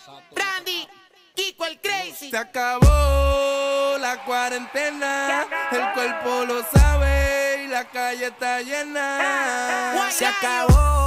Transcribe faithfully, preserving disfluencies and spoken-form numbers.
Randy, Kiko el Crazy. Se acabó la cuarentena, el cuerpo lo sabe y la calle está llena. Se acabó